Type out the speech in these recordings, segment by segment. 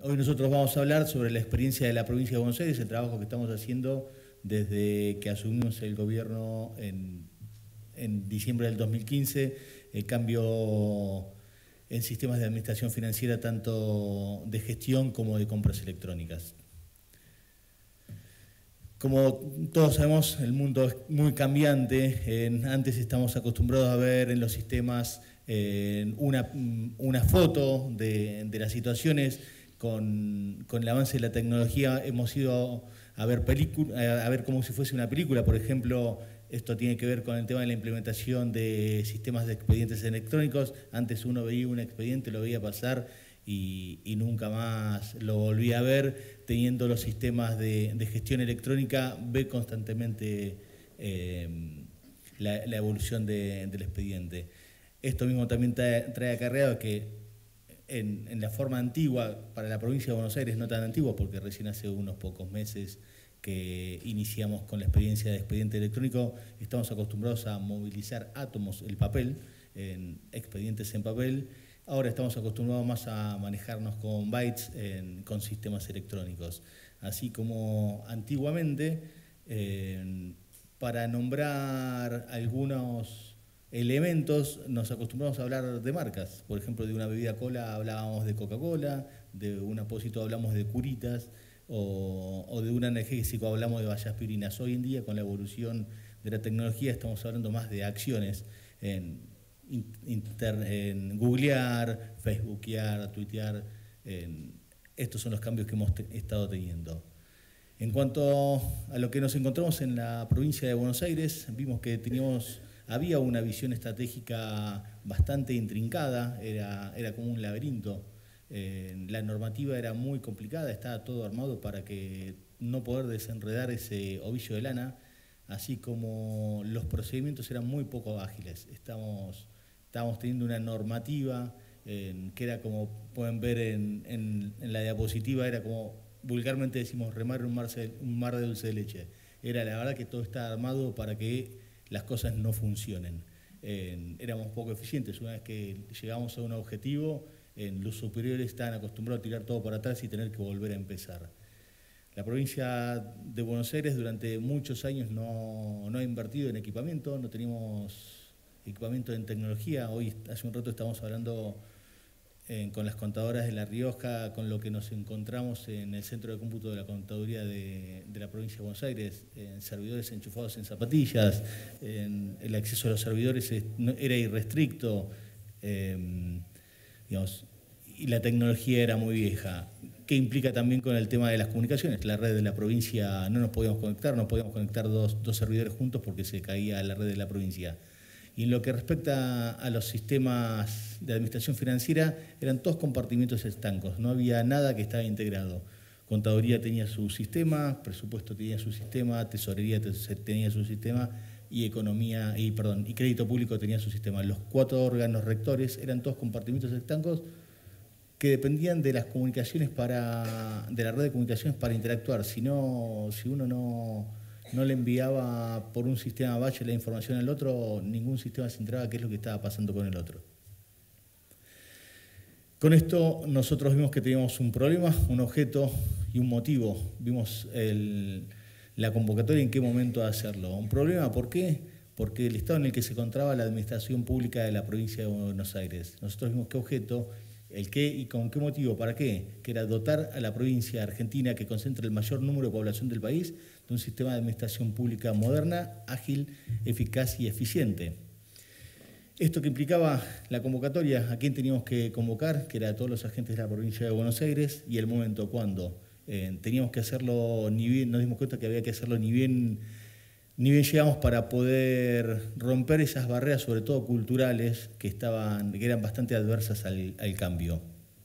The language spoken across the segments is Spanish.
Hoy nosotros vamos a hablar sobre la experiencia de la provincia de Buenos Aires, el trabajo que estamos haciendo desde que asumimos el gobierno en diciembre del 2015, el cambio en sistemas de administración financiera tanto de gestión como de compras electrónicas. Como todos sabemos, el mundo es muy cambiante. Antes estamos acostumbrados a ver en los sistemas una foto de las situaciones. Con el avance de la tecnología hemos ido a ver como si fuese una película. Por ejemplo, esto tiene que ver con el tema de la implementación de sistemas de expedientes electrónicos. Antes uno veía un expediente, lo veía pasar y nunca más lo volví a ver. Teniendo los sistemas de gestión electrónica, ve constantemente la evolución del expediente. Esto mismo también trae acarreado que en la forma antigua, para la provincia de Buenos Aires no tan antigua, porque recién hace unos pocos meses que iniciamos con la experiencia de expediente electrónico, estamos acostumbrados a movilizar átomos, el papel, en expedientes en papel. Ahora estamos acostumbrados más a manejarnos con bytes, con sistemas electrónicos. Así como antiguamente, para nombrar algunos elementos, nos acostumbramos a hablar de marcas. Por ejemplo, de una bebida cola hablábamos de Coca-Cola, de un apósito hablamos de Curitas, o de un analgésico hablamos de vallaspirinas. Hoy en día, con la evolución de la tecnología, estamos hablando más de acciones en googlear, facebookear, tuitear. Estos son los cambios que hemos estado teniendo. En cuanto a lo que nos encontramos en la provincia de Buenos Aires, vimos que había una visión estratégica bastante intrincada, era como un laberinto. La normativa era muy complicada, estaba todo armado para que no poder desenredar ese ovillo de lana, así como los procedimientos eran muy poco ágiles. Estábamos teniendo una normativa que era, como pueden ver en la diapositiva, era como vulgarmente decimos remar en un mar de dulce de leche. Era la verdad que todo estaba armado para que las cosas no funcionen. Éramos poco eficientes. Una vez que llegamos a un objetivo, los superiores estaban acostumbrados a tirar todo para atrás y tener que volver a empezar. La provincia de Buenos Aires durante muchos años no ha invertido en equipamiento, no teníamos equipamiento en tecnología. Hoy, hace un rato, estamos hablando con las contadoras de La Rioja, con lo que nos encontramos en el centro de cómputo de la contaduría de la provincia de Buenos Aires, en servidores enchufados en zapatillas, el acceso a los servidores era irrestricto, digamos, y la tecnología era muy vieja. ¿Qué implica también con el tema de las comunicaciones? La red de la provincia no podíamos conectar dos servidores juntos porque se caía la red de la provincia. Y en lo que respecta a los sistemas de administración financiera, eran todos compartimientos estancos, no había nada que estaba integrado. Contaduría tenía su sistema, presupuesto tenía su sistema, tesorería tenía su sistema y crédito público tenía su sistema. Los 4 órganos rectores eran todos compartimientos estancos que dependían de las comunicaciones de la red de comunicaciones para interactuar. Si uno no le enviaba por un sistema batch la información al otro, ningún sistema se enteraba qué es lo que estaba pasando con el otro. Con esto nosotros vimos que teníamos un problema, un objeto y un motivo. Vimos la convocatoria y en qué momento hacerlo. Un problema, ¿por qué? Porque el estado en el que se encontraba la administración pública de la provincia de Buenos Aires. Nosotros vimos qué objeto, el qué y con qué motivo, para qué, que era dotar a la provincia argentina, que concentra el mayor número de población del país, de un sistema de administración pública moderna, ágil, eficaz y eficiente. Esto que implicaba la convocatoria, a quién teníamos que convocar, que era a todos los agentes de la provincia de Buenos Aires, y el momento cuando teníamos que hacerlo, nos dimos cuenta que había que hacerlo ni bien llegamos para poder romper esas barreras, sobre todo culturales, que eran bastante adversas al cambio.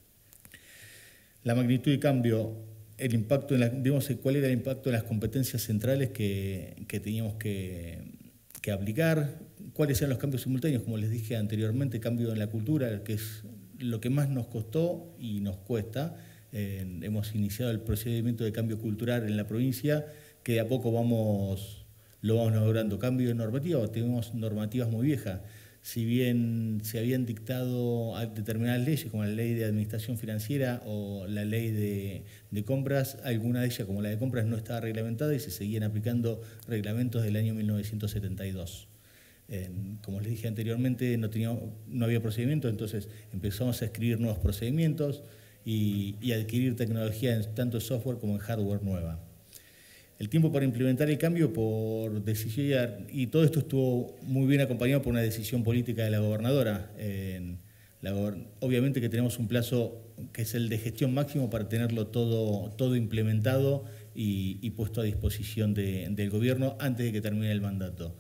La magnitud de cambio, el impacto vimos cuál era el impacto de las competencias centrales que teníamos que aplicar, cuáles eran los cambios simultáneos, como les dije anteriormente, cambio en la cultura, que es lo que más nos costó y nos cuesta. Hemos iniciado el procedimiento de cambio cultural en la provincia, que de a poco lo vamos logrando. Cambio de normativa, tenemos normativas muy viejas. si bien se habían dictado determinadas leyes, como la ley de administración financiera o la ley de compras, alguna de ellas, como la de compras, no estaba reglamentada y se seguían aplicando reglamentos del año 1972. Como les dije anteriormente, no había procedimientos, entonces empezamos a escribir nuevos procedimientos y adquirir tecnología tanto en software como en hardware nueva. El tiempo para implementar el cambio por decisión, y todo esto estuvo muy bien acompañado por una decisión política de la gobernadora. Obviamente que tenemos un plazo que es el de gestión máximo para tenerlo todo implementado y puesto a disposición del gobierno antes de que termine el mandato.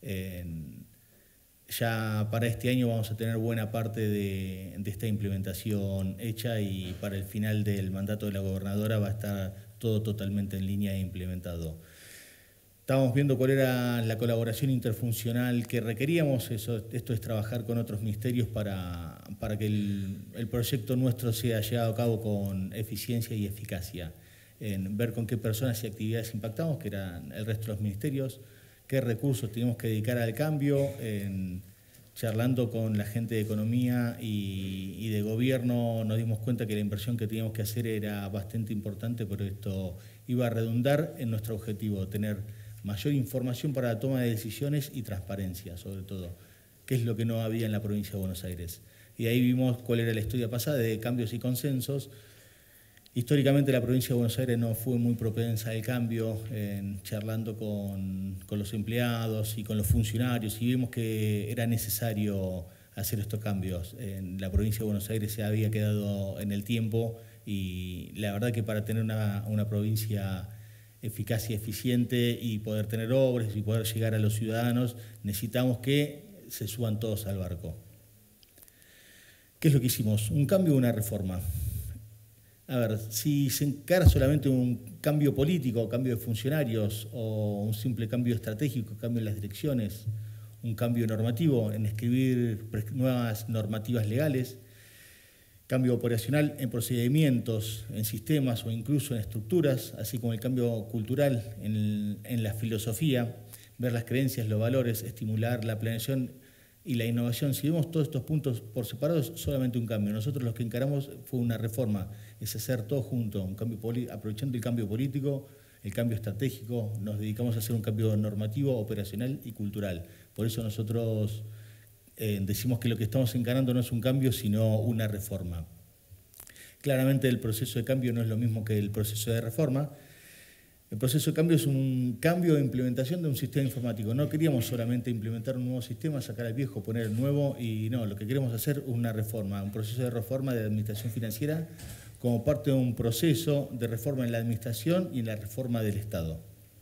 Ya para este año vamos a tener buena parte de esta implementación hecha y para el final del mandato de la gobernadora va a estar todo totalmente en línea e implementado. Estábamos viendo cuál era la colaboración interfuncional que requeríamos. Esto es trabajar con otros ministerios para que el proyecto nuestro sea llevado a cabo con eficiencia y eficacia. En ver con qué personas y actividades impactamos, que eran el resto de los ministerios, qué recursos teníamos que dedicar al cambio. Charlando con la gente de economía y de gobierno nos dimos cuenta que la inversión que teníamos que hacer era bastante importante, pero esto iba a redundar en nuestro objetivo, tener mayor información para la toma de decisiones y transparencia, sobre todo, que es lo que no había en la provincia de Buenos Aires. Y ahí vimos cuál era la historia pasada de cambios y consensos. Históricamente la provincia de Buenos Aires no fue muy propensa al cambio, charlando con los empleados y con los funcionarios, y vimos que era necesario hacer estos cambios. La provincia de Buenos Aires se había quedado en el tiempo y la verdad que para tener una provincia eficaz y eficiente y poder tener obras y poder llegar a los ciudadanos, necesitamos que se suban todos al barco. ¿Qué es lo que hicimos? ¿Un cambio o una reforma? A ver, si se encara solamente un cambio político, cambio de funcionarios o un simple cambio estratégico, cambio en las direcciones, un cambio normativo en escribir nuevas normativas legales, cambio operacional en procedimientos, en sistemas o incluso en estructuras, así como el cambio cultural en la filosofía, ver las creencias, los valores, estimular la planeación y la innovación. Si vemos todos estos puntos por separado, es solamente un cambio. Nosotros lo que encaramos fue una reforma, es hacer todo junto, un cambio aprovechando el cambio político, el cambio estratégico, nos dedicamos a hacer un cambio normativo, operacional y cultural. Por eso nosotros decimos que lo que estamos encarando no es un cambio, sino una reforma. Claramente el proceso de cambio no es lo mismo que el proceso de reforma. El proceso de cambio es un cambio de implementación de un sistema informático. No queríamos solamente implementar un nuevo sistema, sacar el viejo, poner el nuevo, y no, lo que queremos hacer es una reforma, un proceso de reforma de administración financiera como parte de un proceso de reforma en la administración y en la reforma del Estado.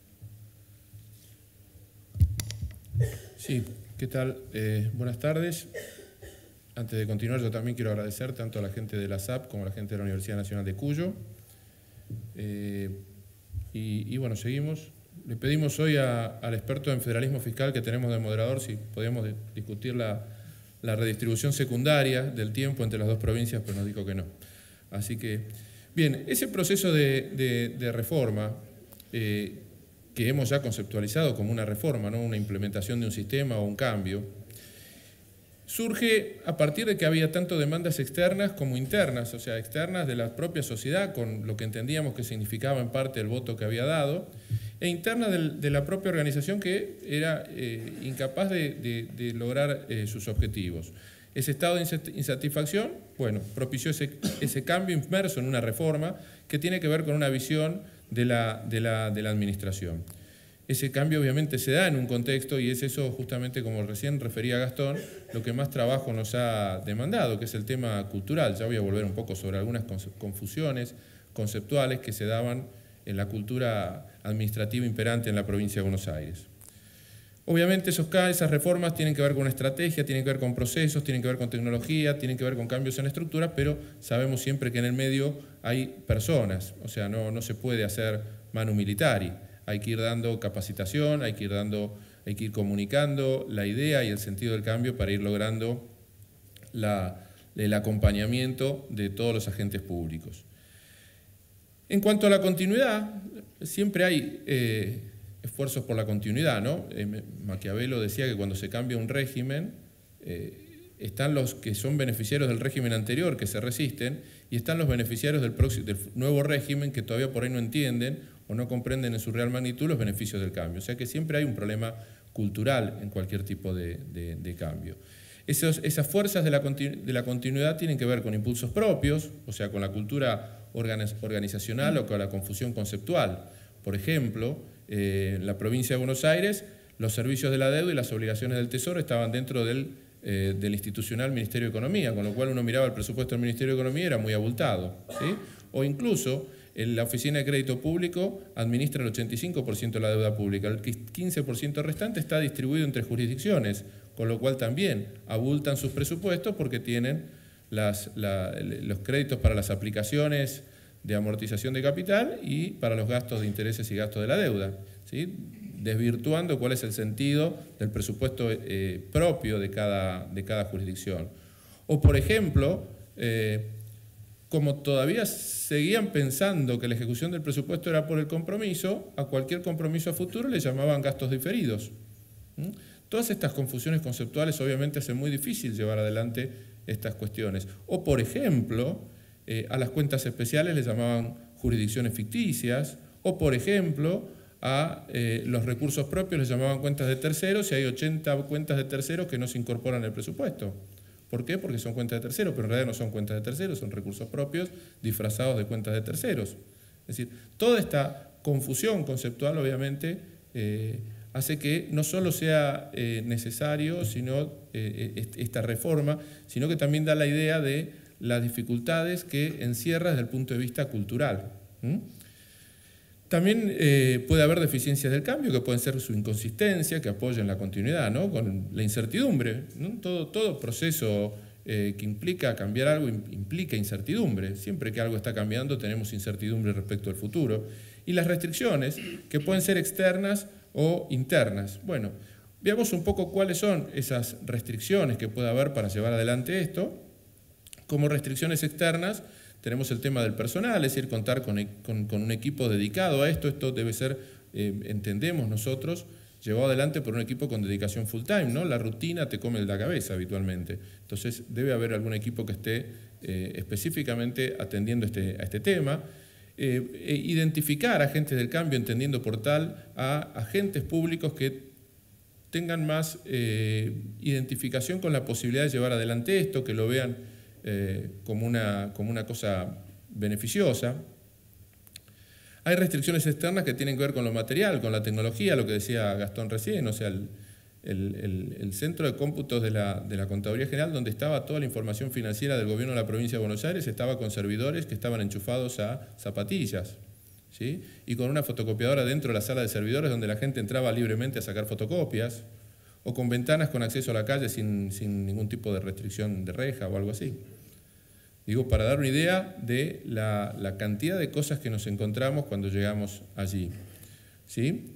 Sí, ¿qué tal? Buenas tardes. Antes de continuar, yo también quiero agradecer tanto a la gente de la SAP como a la gente de la Universidad Nacional de Cuyo. Y bueno, seguimos. Le pedimos hoy al experto en federalismo fiscal que tenemos de moderador si podíamos discutir la redistribución secundaria del tiempo entre las dos provincias, pero nos dijo que no. Así que, bien, ese proceso de reforma que hemos ya conceptualizado como una reforma, ¿no? Una implementación de un sistema o un cambio, surge a partir de que había tanto demandas externas como internas, o sea, externas de la propia sociedad, con lo que entendíamos que significaba en parte el voto que había dado, e internas de la propia organización que era incapaz de lograr sus objetivos. Ese estado de insatisfacción, bueno, propició ese cambio inmerso en una reforma que tiene que ver con una visión de la administración. Ese cambio obviamente se da en un contexto y es eso justamente, como recién refería Gastón, lo que más trabajo nos ha demandado, que es el tema cultural. Ya voy a volver un poco sobre algunas confusiones conceptuales que se daban en la cultura administrativa imperante en la provincia de Buenos Aires. Obviamente esas reformas tienen que ver con una estrategia, tienen que ver con procesos, tienen que ver con tecnología, tienen que ver con cambios en la estructura, pero sabemos siempre que en el medio hay personas, o sea, no se puede hacer manu militari. Hay que ir dando capacitación, hay que ir comunicando la idea y el sentido del cambio para ir logrando el acompañamiento de todos los agentes públicos. En cuanto a la continuidad, siempre hay esfuerzos por la continuidad, ¿no? Maquiavelo decía que cuando se cambia un régimen, están los que son beneficiarios del régimen anterior, que se resisten, y están los beneficiarios del nuevo régimen, que todavía por ahí no entienden o no comprenden en su real magnitud los beneficios del cambio. O sea que siempre hay un problema cultural en cualquier tipo de cambio. Esas fuerzas de la continuidad tienen que ver con impulsos propios, o sea, con la cultura organizacional o con la confusión conceptual. Por ejemplo, en la provincia de Buenos Aires, los servicios de la deuda y las obligaciones del Tesoro estaban dentro del institucional Ministerio de Economía, con lo cual uno miraba el presupuesto del Ministerio de Economía y era muy abultado, ¿sí? O incluso la Oficina de Crédito Público administra el 85% de la deuda pública, el 15% restante está distribuido entre jurisdicciones, con lo cual también abultan sus presupuestos porque tienen los créditos para las aplicaciones de amortización de capital y para los gastos de intereses y gastos de la deuda, ¿sí? Desvirtuando cuál es el sentido del presupuesto propio de cada jurisdicción. O, por ejemplo, como todavía seguían pensando que la ejecución del presupuesto era por el compromiso, a cualquier compromiso a futuro le llamaban gastos diferidos. Todas estas confusiones conceptuales obviamente hacen muy difícil llevar adelante estas cuestiones. O, por ejemplo, a las cuentas especiales les llamaban jurisdicciones ficticias, o, por ejemplo, a los recursos propios les llamaban cuentas de terceros, y hay 80 cuentas de terceros que no se incorporan al presupuesto. ¿Por qué? Porque son cuentas de terceros, pero en realidad no son cuentas de terceros, son recursos propios disfrazados de cuentas de terceros. Es decir, toda esta confusión conceptual obviamente hace que no solo sea necesario esta reforma, sino que también da la idea de las dificultades que encierra desde el punto de vista cultural. También puede haber deficiencias del cambio, que pueden ser su inconsistencia, que apoyen la continuidad, ¿no? Con la incertidumbre, ¿no? Todo proceso que implica cambiar algo implica incertidumbre. Siempre que algo está cambiando tenemos incertidumbre respecto al futuro. Y las restricciones, que pueden ser externas o internas. Bueno, veamos un poco cuáles son esas restricciones que puede haber para llevar adelante esto. Como restricciones externas, tenemos el tema del personal, es decir, contar con un equipo dedicado a esto. Esto debe ser, entendemos nosotros, llevado adelante por un equipo con dedicación full time, ¿no? La rutina te come la cabeza habitualmente. Entonces debe haber algún equipo que esté específicamente atendiendo a este tema. Identificar agentes del cambio, entendiendo por tal a agentes públicos que tengan más identificación con la posibilidad de llevar adelante esto, que lo vean como una cosa beneficiosa. Hay restricciones externas que tienen que ver con lo material, con la tecnología, lo que decía Gastón recién, o sea, el centro de cómputos de la Contaduría General, donde estaba toda la información financiera del gobierno de la provincia de Buenos Aires, estaba con servidores que estaban enchufados a zapatillas, ¿sí? Y con una fotocopiadora dentro de la sala de servidores donde la gente entraba libremente a sacar fotocopias, o con ventanas con acceso a la calle sin ningún tipo de restricción de reja o algo así. Digo, para dar una idea de la cantidad de cosas que nos encontramos cuando llegamos allí, ¿sí?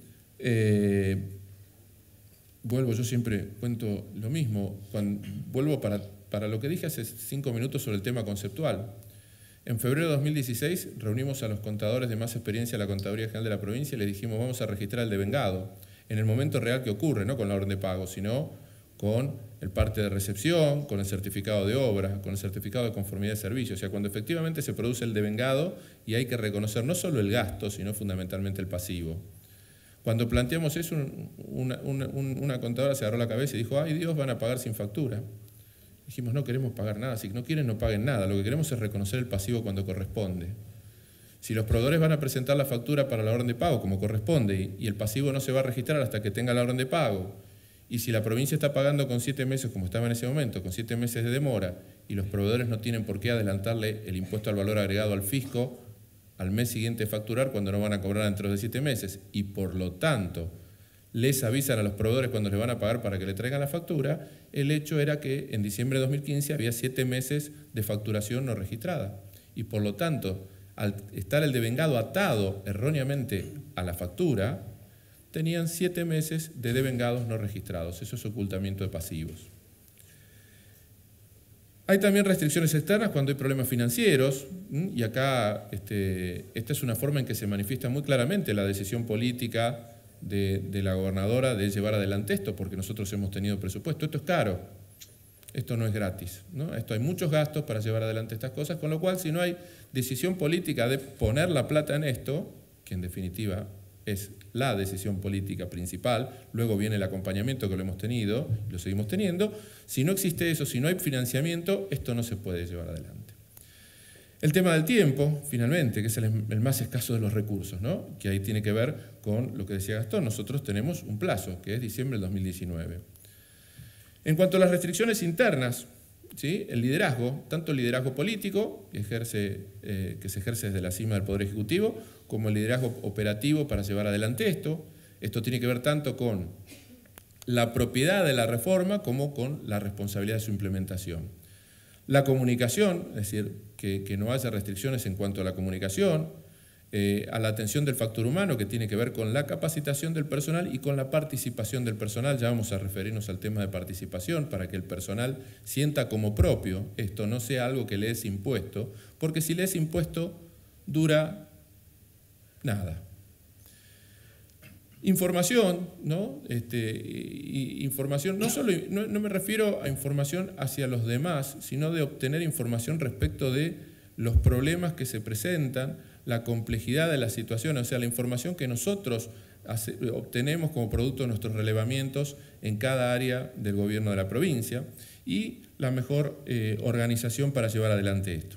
Vuelvo, yo siempre cuento lo mismo, vuelvo para lo que dije hace 5 minutos sobre el tema conceptual. En febrero de 2016 reunimos a los contadores de más experiencia de la Contaduría General de la provincia y les dijimos vamos a registrar el devengado en el momento real que ocurre, no con la orden de pago, sino con el parte de recepción, con el certificado de obra, con el certificado de conformidad de servicio, o sea, cuando efectivamente se produce el devengado y hay que reconocer no solo el gasto, sino fundamentalmente el pasivo. Cuando planteamos eso, una contadora se agarró la cabeza y dijo, ay Dios, van a pagar sin factura. Dijimos, no queremos pagar nada, si no quieren no paguen nada, lo que queremos es reconocer el pasivo cuando corresponde. Si los proveedores van a presentar la factura para la orden de pago como corresponde y el pasivo no se va a registrar hasta que tenga la orden de pago, y si la provincia está pagando con 7 meses, como estaba en ese momento, con 7 meses de demora, y los proveedores no tienen por qué adelantarle el impuesto al valor agregado al fisco al mes siguiente de facturar cuando no van a cobrar dentro de 7 meses, y por lo tanto les avisan a los proveedores cuando les van a pagar para que le traigan la factura, el hecho era que en diciembre de 2015 había 7 meses de facturación no registrada. Y por lo tanto, al estar el devengado atado erróneamente a la factura, tenían 7 meses de devengados no registrados. Eso es ocultamiento de pasivos. Hay también restricciones externas cuando hay problemas financieros, y acá esta es una forma en que se manifiesta muy claramente la decisión política de la gobernadora de llevar adelante esto, porque nosotros hemos tenido presupuesto. Esto es caro. Esto no es gratis, ¿no? Esto hay muchos gastos para llevar adelante estas cosas, con lo cual si no hay decisión política de poner la plata en esto, que en definitiva es la decisión política principal, luego viene el acompañamiento que lo hemos tenido, lo seguimos teniendo, si no existe eso, si no hay financiamiento, esto no se puede llevar adelante. El tema del tiempo, finalmente, que es el más escaso de los recursos, ¿no? Que ahí tiene que ver con lo que decía Gastón. Nosotros tenemos un plazo, que es diciembre del 2019. En cuanto a las restricciones internas, ¿sí? El liderazgo, tanto el liderazgo político, que se ejerce desde la cima del Poder Ejecutivo, como el liderazgo operativo para llevar adelante esto. Esto tiene que ver tanto con la propiedad de la reforma como con la responsabilidad de su implementación. La comunicación, es decir, que no haya restricciones en cuanto a la comunicación, a la atención del factor humano, que tiene que ver con la capacitación del personal y con la participación del personal. Ya vamos a referirnos al tema de participación para que el personal sienta como propio esto, no sea algo que le es impuesto, porque si le es impuesto, dura nada. Información, ¿no? Información, no me refiero a información hacia los demás, sino de obtener información respecto de los problemas que se presentan, la complejidad de la situación, o sea, la información que nosotros obtenemos como producto de nuestros relevamientos en cada área del gobierno de la provincia y la mejor organización para llevar adelante esto.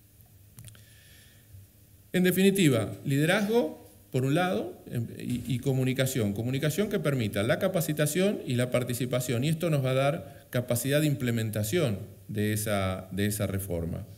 En definitiva, liderazgo, por un lado, y comunicación. Comunicación que permita la capacitación y la participación, y esto nos va a dar capacidad de implementación de esa reforma.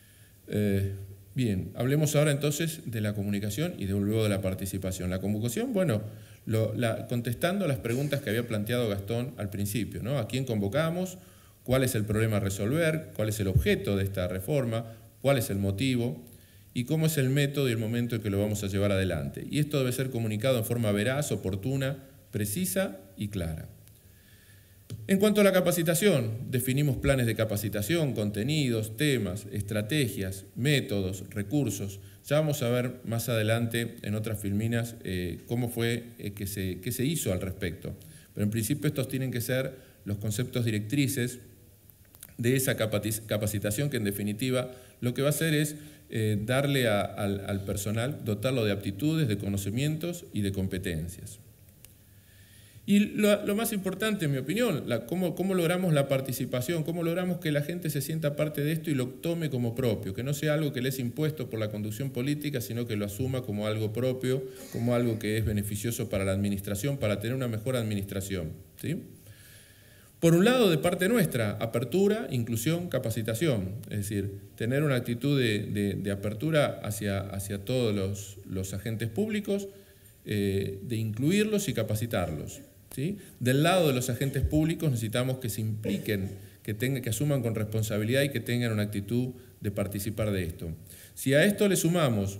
Bien, hablemos ahora entonces de la comunicación y luego de la participación. La comunicación, bueno, contestando las preguntas que había planteado Gastón al principio, ¿no? ¿A quién convocamos? ¿Cuál es el problema a resolver? ¿Cuál es el objeto de esta reforma? ¿Cuál es el motivo? Y cómo es el método y el momento en que lo vamos a llevar adelante. Y esto debe ser comunicado en forma veraz, oportuna, precisa y clara. En cuanto a la capacitación, definimos planes de capacitación, contenidos, temas, estrategias, métodos, recursos. Ya vamos a ver más adelante en otras filminas cómo fue que se hizo al respecto. Pero en principio estos tienen que ser los conceptos directrices de esa capacitación que en definitiva lo que va a hacer es darle al personal, dotarlo de aptitudes, de conocimientos y de competencias. Y lo más importante, en mi opinión, cómo logramos la participación, cómo logramos que la gente se sienta parte de esto y lo tome como propio, que no sea algo que le es impuesto por la conducción política, sino que lo asuma como algo propio, como algo que es beneficioso para la administración, para tener una mejor administración, ¿sí? Por un lado, de parte nuestra, apertura, inclusión, capacitación, es decir, tener una actitud de apertura hacia todos los agentes públicos, de incluirlos y capacitarlos, ¿sí? Del lado de los agentes públicos necesitamos que se impliquen, que asuman con responsabilidad y que tengan una actitud de participar de esto. Si a esto le sumamos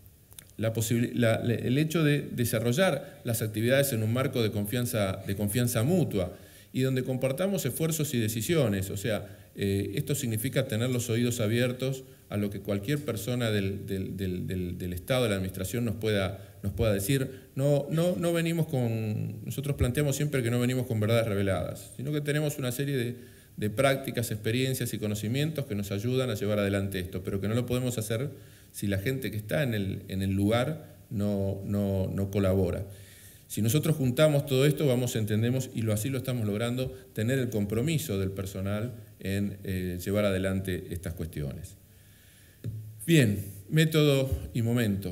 el hecho de desarrollar las actividades en un marco de confianza mutua, y donde compartamos esfuerzos y decisiones, o sea, esto significa tener los oídos abiertos a lo que cualquier persona del Estado, de la Administración nos pueda decir. No venimos nosotros planteamos siempre que no venimos con verdades reveladas, sino que tenemos una serie de prácticas, experiencias y conocimientos que nos ayudan a llevar adelante esto, pero que no lo podemos hacer si la gente que está en el lugar no colabora. Si nosotros juntamos todo esto, entendemos, y así lo estamos logrando, tener el compromiso del personal en llevar adelante estas cuestiones. Bien, método y momento.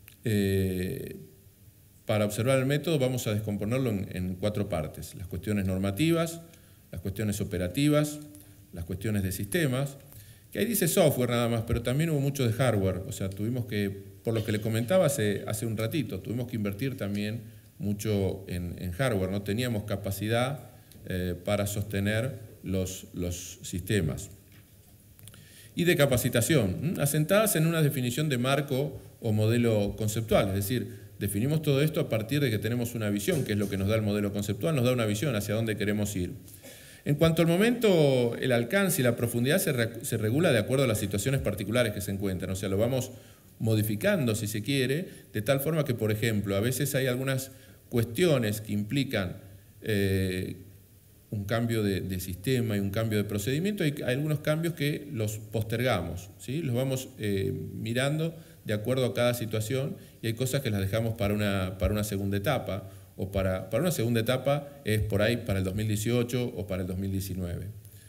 Para observar el método vamos a descomponerlo en 4 partes. Las cuestiones normativas, las cuestiones operativas, las cuestiones de sistemas, que ahí dice software nada más, pero también hubo mucho de hardware. O sea, tuvimos que, por lo que le comentaba hace un ratito, tuvimos que invertir también mucho en hardware, no teníamos capacidad para sostener los sistemas. Y de capacitación, asentadas en una definición de marco o modelo conceptual, es decir, definimos todo esto a partir de que tenemos una visión, que es lo que nos da el modelo conceptual, nos da una visión hacia dónde queremos ir. En cuanto al momento, el alcance y la profundidad se regula de acuerdo a las situaciones particulares que se encuentran, o sea, lo vamos modificando, si se quiere, de tal forma que, por ejemplo, a veces hay algunas cuestiones que implican un cambio de sistema y un cambio de procedimiento. Hay algunos cambios que los postergamos, ¿sí? Los vamos mirando de acuerdo a cada situación, y hay cosas que las dejamos para una segunda etapa, o para una segunda etapa es por ahí para el 2018 o para el 2019.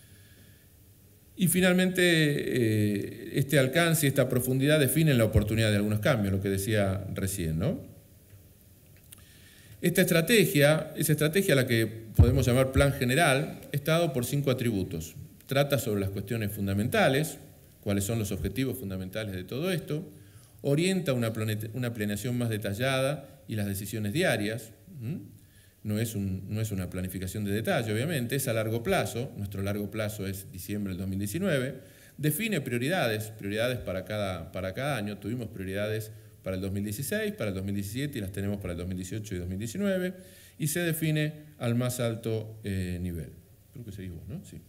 Y finalmente, este alcance y esta profundidad definen la oportunidad de algunos cambios, lo que decía recién, ¿no? Esa estrategia, a la que podemos llamar plan general, está dado por 5 atributos. Trata sobre las cuestiones fundamentales, cuáles son los objetivos fundamentales de todo esto, orienta una planeación más detallada y las decisiones diarias. No es una planificación de detalle, obviamente, es a largo plazo. Nuestro largo plazo es diciembre del 2019. Define prioridades para cada año. Tuvimos prioridades para el 2016, para el 2017 y las tenemos para el 2018 y 2019. Y se define al más alto nivel. Creo que seguís vos, ¿no? Sí.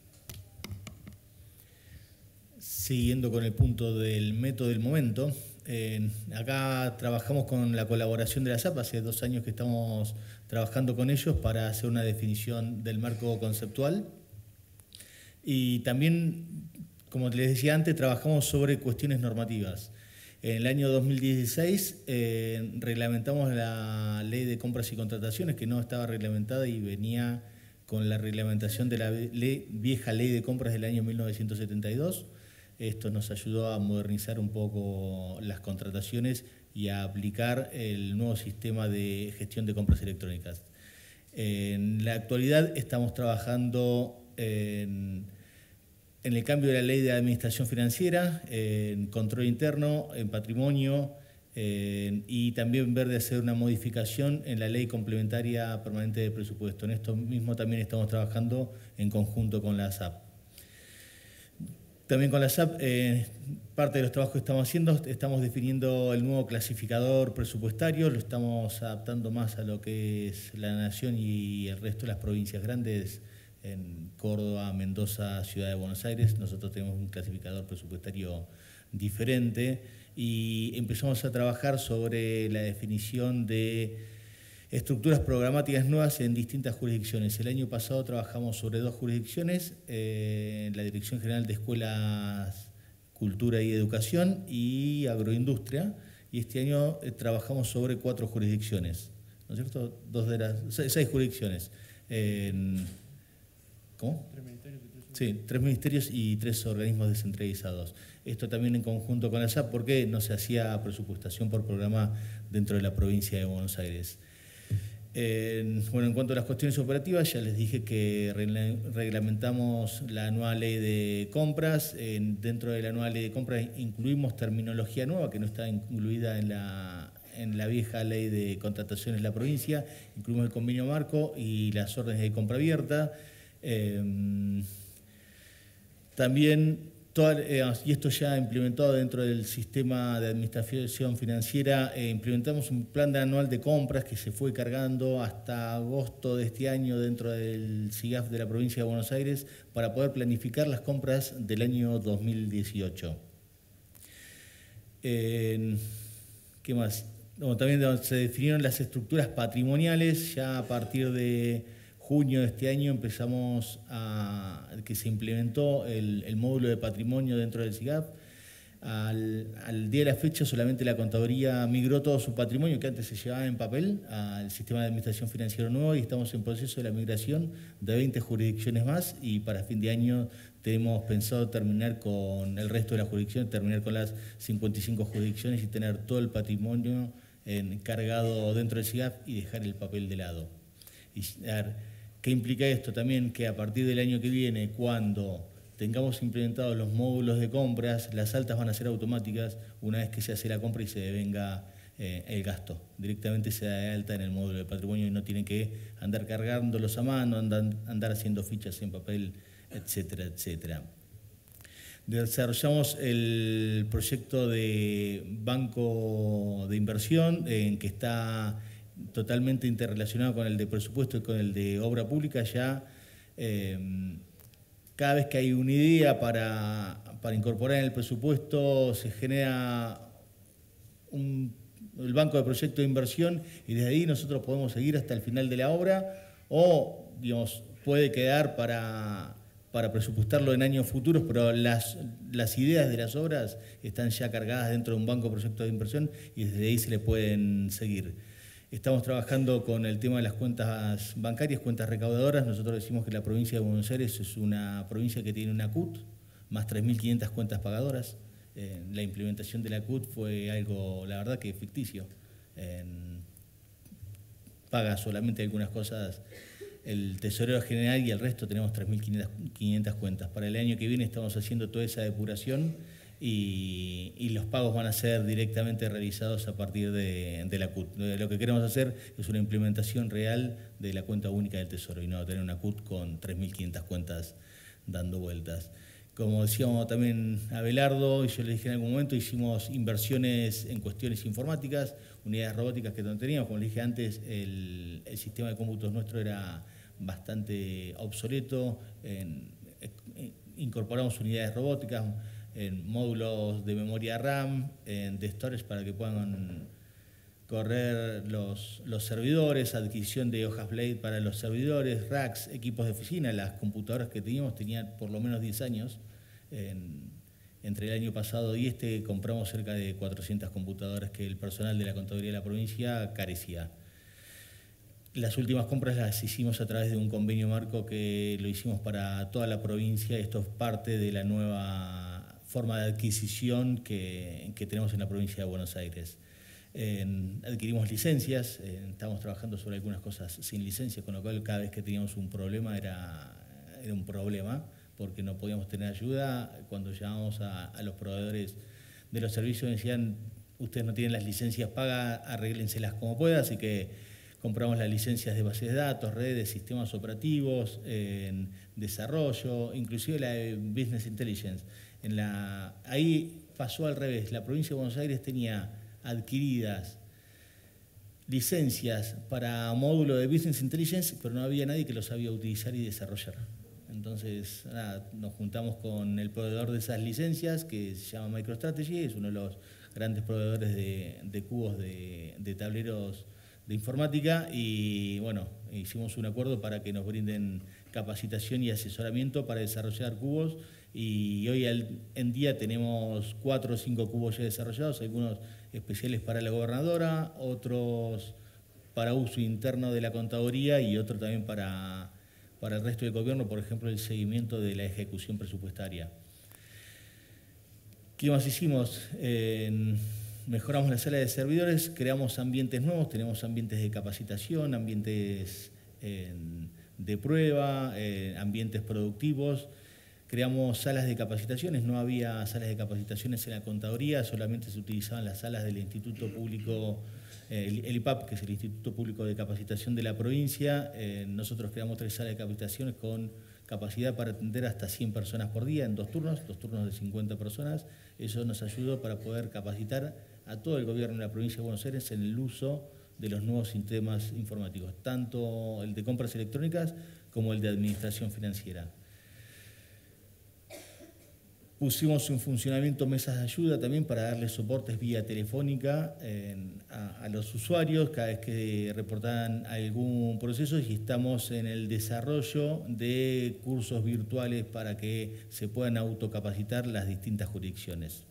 Siguiendo con el punto del método del momento, acá trabajamos con la colaboración de la SAP. Hace 2 años que estamos trabajando con ellos para hacer una definición del marco conceptual. Y también, como les decía antes, trabajamos sobre cuestiones normativas. En el año 2016 reglamentamos la ley de compras y contrataciones, que no estaba reglamentada y venía con la reglamentación de la vieja ley de compras del año 1972. Esto nos ayudó a modernizar un poco las contrataciones y a aplicar el nuevo sistema de gestión de compras electrónicas. En la actualidad estamos trabajando en el cambio de la ley de administración financiera, en control interno, en patrimonio, y también ver de hacer una modificación en la ley complementaria permanente de presupuesto. En esto mismo también estamos trabajando en conjunto con la SAP. También con la SAP, parte de los trabajos que estamos haciendo, estamos definiendo el nuevo clasificador presupuestario, lo estamos adaptando más a lo que es la Nación y el resto de las provincias grandes, en Córdoba, Mendoza, Ciudad de Buenos Aires. Nosotros tenemos un clasificador presupuestario diferente y empezamos a trabajar sobre la definición de estructuras programáticas nuevas en distintas jurisdicciones. El año pasado trabajamos sobre 2 jurisdicciones, la Dirección General de Escuelas, Cultura y Educación y Agroindustria, y este año trabajamos sobre 4 jurisdicciones, ¿no es cierto? 6 jurisdicciones. ¿Cómo? 3 ministerios y 3 Sí, 3 ministerios y 3 organismos descentralizados. Esto también en conjunto con la SAP, porque no se hacía presupuestación por programa dentro de la provincia de Buenos Aires. Bueno, en cuanto a las cuestiones operativas, ya les dije que reglamentamos la nueva ley de compras. Dentro de la nueva ley de compras incluimos terminología nueva que no está incluida en la vieja ley de contrataciones de la provincia. Incluimos el convenio marco y las órdenes de compra abierta. También, y esto ya implementado dentro del sistema de administración financiera, implementamos un plan anual de compras que se fue cargando hasta agosto de este año dentro del SIGAF de la provincia de Buenos Aires para poder planificar las compras del año 2018. ¿Qué más? Bueno, también se definieron las estructuras patrimoniales. Ya a partir de junio de este año empezamos que se implementó el módulo de patrimonio dentro del SIGAP. Al día de la fecha solamente la contaduría migró todo su patrimonio que antes se llevaba en papel al sistema de administración financiera nuevo, y estamos en proceso de la migración de 20 jurisdicciones más, y para fin de año tenemos pensado terminar con el resto de las jurisdicciones, terminar con las 55 jurisdicciones y tener todo el patrimonio cargado dentro del SIGAP y dejar el papel de lado. Y, ¿qué implica esto? También que a partir del año que viene, cuando tengamos implementados los módulos de compras, las altas van a ser automáticas una vez que se hace la compra y se devenga el gasto. Directamente se da de alta en el módulo de patrimonio y no tienen que andar cargándolos a mano, andar haciendo fichas en papel, etcétera, etcétera. Desarrollamos el proyecto de banco de inversión, en que está totalmente interrelacionado con el de presupuesto y con el de obra pública. Ya cada vez que hay una idea para incorporar en el presupuesto, se genera el banco de proyecto de inversión, y desde ahí nosotros podemos seguir hasta el final de la obra, o digamos, puede quedar para presupuestarlo en años futuros, pero las ideas de las obras están ya cargadas dentro de un banco de proyectos de inversión y desde ahí se le pueden seguir. Estamos trabajando con el tema de las cuentas bancarias, cuentas recaudadoras. Nosotros decimos que la provincia de Buenos Aires es una provincia que tiene una CUT, más 3.500 cuentas pagadoras. La implementación de la CUT fue algo, la verdad, que ficticio. Paga solamente algunas cosas el tesorero general y el resto tenemos 3.500 cuentas. Para el año que viene estamos haciendo toda esa depuración y los pagos van a ser directamente realizados a partir de la CUT. Lo que queremos hacer es una implementación real de la cuenta única del Tesoro y no tener una CUT con 3.500 cuentas dando vueltas. Como decíamos también Abelardo, y yo le dije en algún momento, hicimos inversiones en cuestiones informáticas, unidades robóticas que no teníamos. Como le dije antes, el sistema de cómputos nuestro era bastante obsoleto. Incorporamos unidades robóticas, en módulos de memoria RAM, de storage para que puedan correr los servidores, adquisición de hojas Blade para los servidores, racks, equipos de oficina. Las computadoras que teníamos tenían por lo menos 10 años. Entre el año pasado y compramos cerca de 400 computadoras que el personal de la Contaduría de la provincia carecía. Las últimas compras las hicimos a través de un convenio marco que lo hicimos para toda la provincia. Esto es parte de la nueva forma de adquisición que tenemos en la provincia de Buenos Aires. Adquirimos licencias, estamos trabajando sobre algunas cosas sin licencia, con lo cual cada vez que teníamos un problema era un problema, porque no podíamos tener ayuda. Cuando llamábamos a los proveedores de los servicios decían, ustedes no tienen las licencias pagas, arréglenselas como puedan, así que compramos las licencias de bases de datos, redes, sistemas operativos, desarrollo, inclusive la de Business Intelligence. Ahí pasó al revés, la provincia de Buenos Aires tenía adquiridas licencias para módulo de Business Intelligence, pero no había nadie que lo sabía utilizar y desarrollar. Entonces, nos juntamos con el proveedor de esas licencias, que se llama MicroStrategy, es uno de los grandes proveedores de cubos de tableros de informática, y bueno, hicimos un acuerdo para que nos brinden capacitación y asesoramiento para desarrollar cubos, y hoy en día tenemos 4 o 5 cubos ya desarrollados, algunos especiales para la gobernadora, otros para uso interno de la contaduría y otro también para el resto del gobierno, por ejemplo, el seguimiento de la ejecución presupuestaria. ¿Qué más hicimos? Mejoramos la sala de servidores, creamos ambientes nuevos, tenemos ambientes de capacitación, ambientes de prueba, ambientes productivos. Creamos salas de capacitaciones, no había salas de capacitaciones en la contaduría, solamente se utilizaban las salas del Instituto Público, el IPAP, que es el Instituto Público de Capacitación de la provincia. Nosotros creamos 3 salas de capacitaciones con capacidad para atender hasta 100 personas por día en 2 turnos de 50 personas. Eso nos ayudó para poder capacitar a todo el gobierno de la provincia de Buenos Aires en el uso de los nuevos sistemas informáticos, tanto el de compras electrónicas como el de administración financiera. Pusimos en funcionamiento mesas de ayuda también para darle soportes vía telefónica a los usuarios cada vez que reportaban algún proceso, y estamos en el desarrollo de cursos virtuales para que se puedan autocapacitar las distintas jurisdicciones.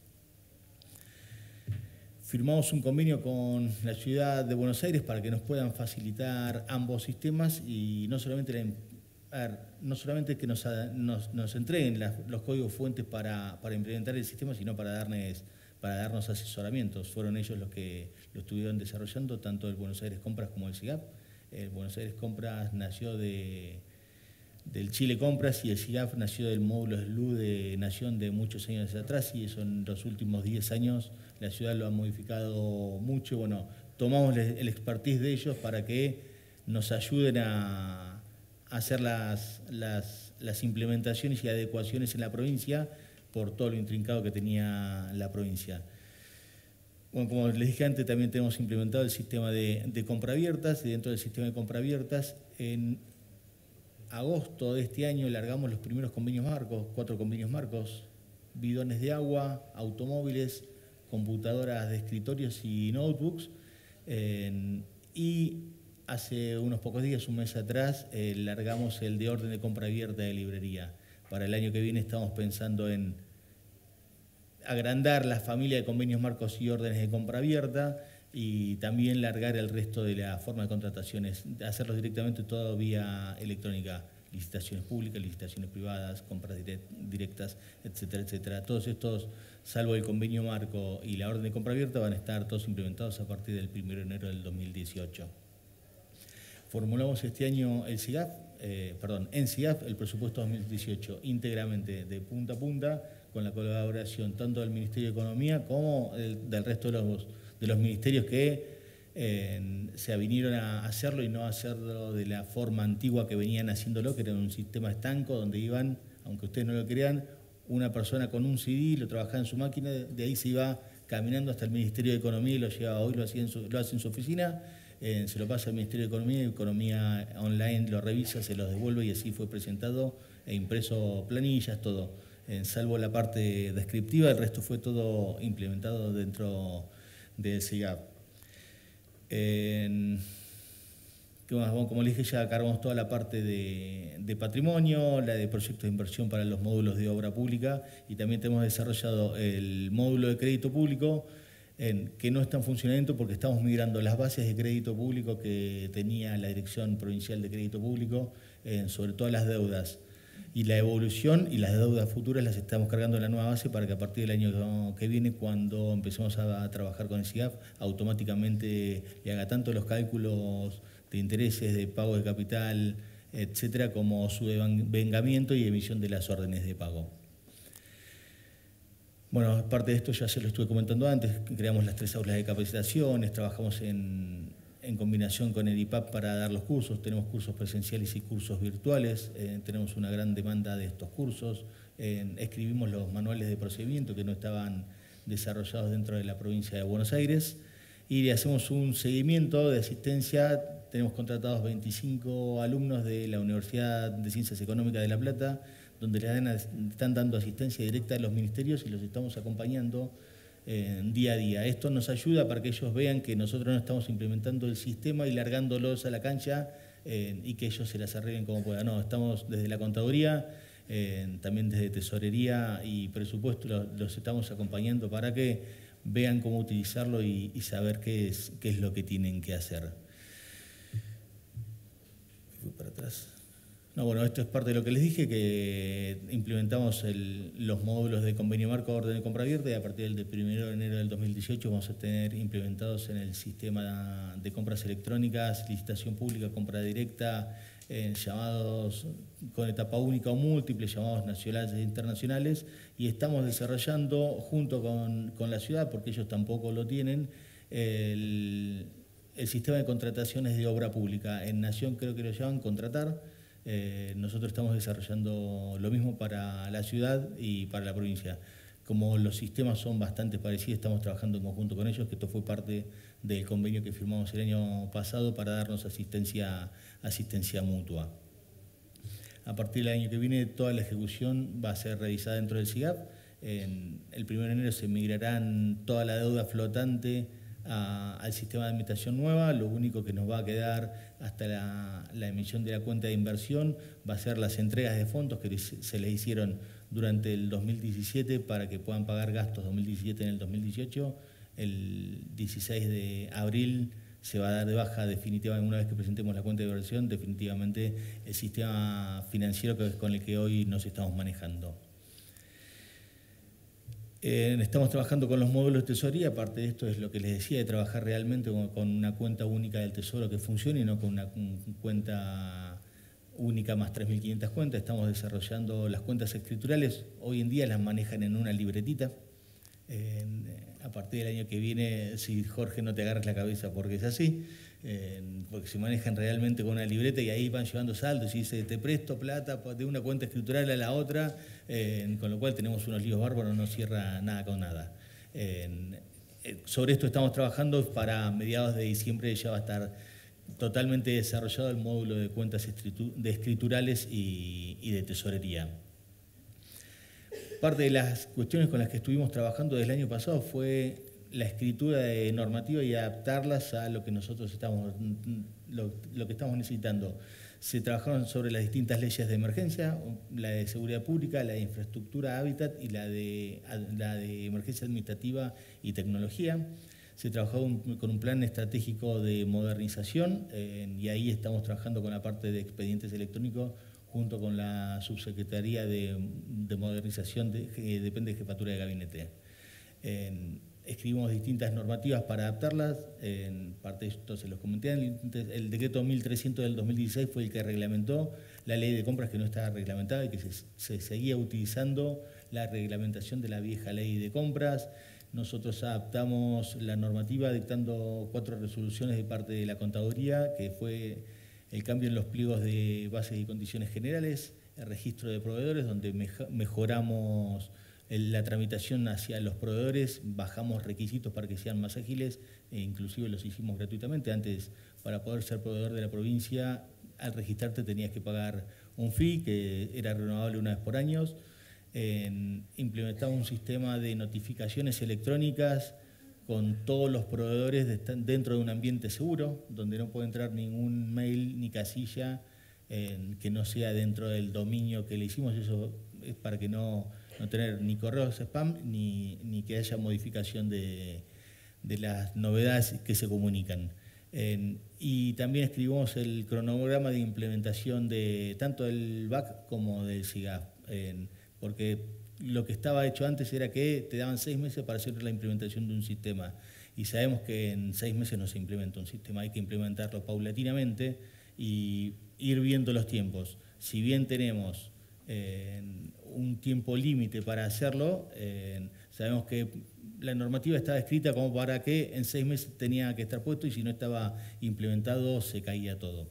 Firmamos un convenio con la ciudad de Buenos Aires para que nos puedan facilitar ambos sistemas, y no solamente que nos entreguen los códigos fuentes para implementar el sistema, sino para darnos asesoramientos. Fueron ellos los que lo estuvieron desarrollando, tanto el Buenos Aires Compras como el SIGAP. El Buenos Aires Compras nació del Chile Compras, y el SIGAP nació del módulo SLU de Nación de muchos años atrás, y eso en los últimos 10 años la ciudad lo ha modificado mucho. Bueno, tomamos el expertise de ellos para que nos ayuden a hacer las implementaciones y adecuaciones en la provincia por todo lo intrincado que tenía la provincia. Bueno, como les dije antes, también tenemos implementado el sistema de compra abiertas, y dentro del sistema de compra abiertas, en agosto de este año largamos los primeros convenios marcos, 4 convenios marcos: bidones de agua, automóviles, computadoras de escritorios y notebooks, y hace unos pocos días, un mes atrás, largamos el de orden de compra abierta de librería. Para el año que viene estamos pensando en agrandar la familia de convenios marcos y órdenes de compra abierta y también largar el resto de la forma de contrataciones, hacerlos directamente todo vía electrónica, licitaciones públicas, licitaciones privadas, compras directas, etcétera, etcétera. Todos estos, salvo el convenio marco y la orden de compra abierta, van a estar todos implementados a partir del 1 de enero del 2018. Formulamos este año el CIGAF, en CIGAF el presupuesto 2018 íntegramente de punta a punta, con la colaboración tanto del Ministerio de Economía como del resto de los ministerios que se vinieron a hacerlo y no a hacerlo de la forma antigua que venían haciéndolo, que era un sistema estanco donde iban, aunque ustedes no lo crean, una persona con un CD, lo trabajaba en su máquina, de ahí se iba caminando hasta el Ministerio de Economía y lo llevaba. Hoy lo hace en su oficina, se lo pasa al Ministerio de Economía y Economía online lo revisa, se los devuelve y así fue presentado e impreso planillas, todo. Salvo la parte descriptiva, el resto fue todo implementado dentro del CIGAP. Como les dije, ya cargamos toda la parte de patrimonio, la de proyectos de inversión para los módulos de obra pública y también tenemos desarrollado el módulo de crédito público que no está en funcionamiento porque estamos migrando las bases de crédito público que tenía la Dirección Provincial de Crédito Público, sobre todas las deudas. Y la evolución y las deudas futuras las estamos cargando en la nueva base para que a partir del año que viene, cuando empecemos a trabajar con el CIGAF, automáticamente le haga tanto los cálculos de intereses, de pago de capital, etcétera, como su devengamiento y emisión de las órdenes de pago. Bueno, aparte de esto ya se lo estuve comentando antes, creamos las 3 aulas de capacitaciones, trabajamos en combinación con el IPAP para dar los cursos, tenemos cursos presenciales y cursos virtuales, tenemos una gran demanda de estos cursos, escribimos los manuales de procedimiento que no estaban desarrollados dentro de la provincia de Buenos Aires y le hacemos un seguimiento de asistencia, tenemos contratados 25 alumnos de la Universidad de Ciencias Económicas de La Plata, donde están dando asistencia directa a los ministerios y los estamos acompañando día a día. Esto nos ayuda para que ellos vean que nosotros no estamos implementando el sistema y largándolos a la cancha y que ellos se las arreglen como puedan. No, estamos desde la contaduría, también desde tesorería y presupuesto los estamos acompañando para que vean cómo utilizarlo y saber qué es lo que tienen que hacer. Fui para atrás. No, bueno, esto es parte de lo que les dije, que implementamos los módulos de convenio marco, orden de compra abierta y a partir del 1 de enero del 2018 vamos a tener implementados en el sistema de compras electrónicas, licitación pública, compra directa, llamados con etapa única o múltiple, llamados nacionales e internacionales y estamos desarrollando junto con la ciudad, porque ellos tampoco lo tienen, el sistema de contrataciones de obra pública. En Nación creo que lo llaman contratar. Nosotros estamos desarrollando lo mismo para la ciudad y para la provincia. Como los sistemas son bastante parecidos, estamos trabajando en conjunto con ellos, que esto fue parte del convenio que firmamos el año pasado para darnos asistencia mutua. A partir del año que viene, toda la ejecución va a ser revisada dentro del CIGAP. El 1 de enero se migrarán toda la deuda flotante al sistema de administración nueva. Lo único que nos va a quedar hasta la emisión de la cuenta de inversión va a ser las entregas de fondos que se les hicieron durante el 2017 para que puedan pagar gastos 2017 en el 2018. El 16 de abril se va a dar de baja definitivamente, una vez que presentemos la cuenta de inversión, definitivamente el sistema financiero con el que hoy nos estamos manejando. Estamos trabajando con los módulos de tesorería, aparte de esto es lo que les decía, de trabajar realmente con una cuenta única del Tesoro que funcione y no con una cuenta única más 3.500 cuentas. Estamos desarrollando las cuentas escriturales, hoy en día las manejan en una libretita. A partir del año que viene, si Jorge no te agarras la cabeza porque es así, porque se manejan realmente con una libreta y ahí van llevando saldos y dice te presto plata de una cuenta escritural a la otra, con lo cual tenemos unos líos bárbaros, no cierra nada con nada. Sobre esto estamos trabajando, para mediados de diciembre ya va a estar totalmente desarrollado el módulo de cuentas escriturales y de tesorería. Parte de las cuestiones con las que estuvimos trabajando desde el año pasado fue la escritura de normativa y adaptarlas a lo que nosotros lo que estamos necesitando. Se trabajaron sobre las distintas leyes de emergencia, la de seguridad pública, la de infraestructura, hábitat y la de emergencia administrativa y tecnología. Se trabajó con un plan estratégico de modernización y ahí estamos trabajando con la parte de expedientes electrónicos junto con la subsecretaría de modernización que depende de jefatura de gabinete. Escribimos distintas normativas para adaptarlas, en parte de esto se los comenté, el decreto 1300 del 2016 fue el que reglamentó la ley de compras que no estaba reglamentada y que se seguía utilizando la reglamentación de la vieja ley de compras. Nosotros adaptamos la normativa dictando 4 resoluciones de parte de la Contaduría, que fue el cambio en los pliegos de bases y condiciones generales, el registro de proveedores, donde mejoramos la tramitación hacia los proveedores, bajamos requisitos para que sean más ágiles, e inclusive los hicimos gratuitamente. Antes, para poder ser proveedor de la provincia, al registrarte tenías que pagar un fee, que era renovable una vez por año. Implementamos un sistema de notificaciones electrónicas con todos los proveedores dentro de un ambiente seguro, donde no puede entrar ningún mail ni casilla que no sea dentro del dominio que le hicimos. Eso es para que no tener ni correos spam ni que haya modificación de las novedades que se comunican. Y también escribimos el cronograma de implementación de tanto del BAC como del SIGAF, porque lo que estaba hecho antes era que te daban 6 meses para hacer la implementación de un sistema, y sabemos que en 6 meses no se implementa un sistema, hay que implementarlo paulatinamente y ir viendo los tiempos. Si bien tenemos un tiempo límite para hacerlo, sabemos que la normativa estaba escrita como para que en 6 meses tenía que estar puesto, y si no estaba implementado se caía todo.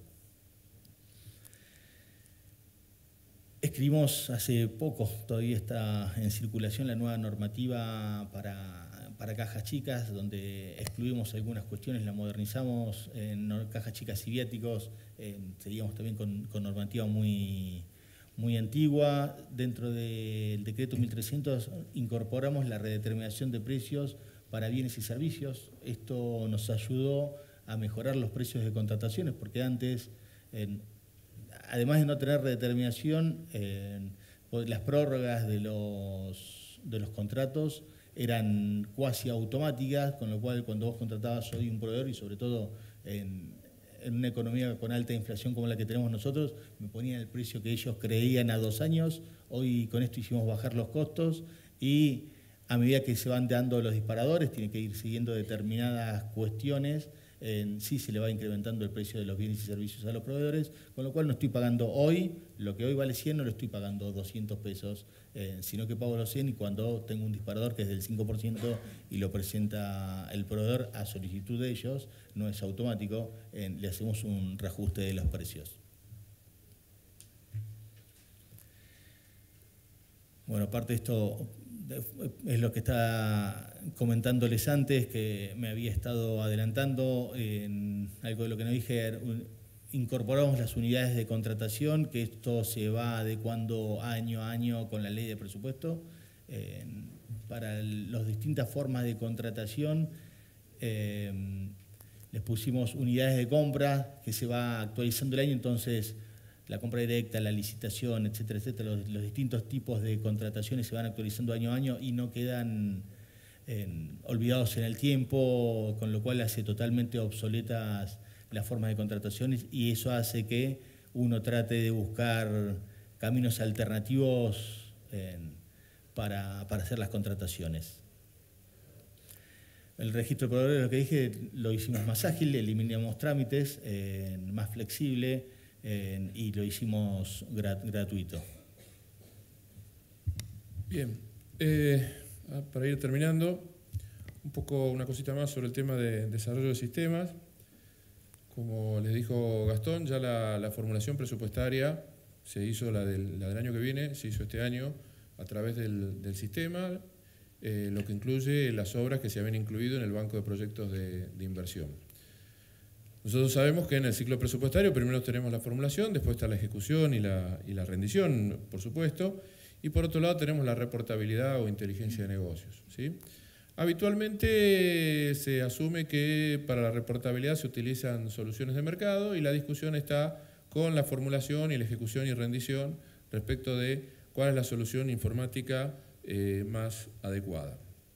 Escribimos hace poco, todavía está en circulación la nueva normativa para cajas chicas, donde excluimos algunas cuestiones, la modernizamos en cajas chicas y viáticos, seguíamos también con normativa muy antigua. Dentro del decreto 1300 incorporamos la redeterminación de precios para bienes y servicios. Esto nos ayudó a mejorar los precios de contrataciones, porque antes, además de no tener redeterminación, las prórrogas de los contratos eran cuasi automáticas, con lo cual cuando vos contratabas hoy un proveedor, y sobre todo en una economía con alta inflación como la que tenemos nosotros, me ponían el precio que ellos creían a 2 años. Hoy con esto hicimos bajar los costos, y a medida que se van dando los disparadores, tiene que ir siguiendo determinadas cuestiones, sí se le va incrementando el precio de los bienes y servicios a los proveedores, con lo cual no estoy pagando hoy, lo que hoy vale 100 no lo estoy pagando 200 pesos, sino que pago los 100, y cuando tengo un disparador que es del 5% y lo presenta el proveedor a solicitud de ellos, no es automático, le hacemos un reajuste de los precios. Bueno, aparte de esto, es lo que estaba comentándoles antes, que me había estado adelantando en algo de lo que no dije. Incorporamos las unidades de contratación, que esto se va adecuando año a año con la ley de presupuesto. Para las distintas formas de contratación, les pusimos unidades de compra que se va actualizando el año, entonces la compra directa, la licitación, etcétera, etcétera, los distintos tipos de contrataciones se van actualizando año a año y no quedan olvidados en el tiempo, con lo cual hace totalmente obsoletas las formas de contrataciones, y eso hace que uno trate de buscar caminos alternativos para hacer las contrataciones. El registro de proveedores, lo que dije, lo hicimos más ágil, eliminamos trámites, más flexible, y lo hicimos gratuito. Bien, para ir terminando, un poco una cosita más sobre el tema de desarrollo de sistemas. Como les dijo Gastón, ya la formulación presupuestaria se hizo, la del año que viene, se hizo este año a través del sistema, lo que incluye las obras que se habían incluido en el banco de proyectos de inversión. Nosotros sabemos que en el ciclo presupuestario primero tenemos la formulación, después está la ejecución y la rendición, por supuesto, y por otro lado tenemos la reportabilidad o inteligencia de negocios, ¿sí? Habitualmente se asume que para la reportabilidad se utilizan soluciones de mercado y la discusión está con la formulación y la ejecución y rendición respecto de cuál es la solución informática más adecuada.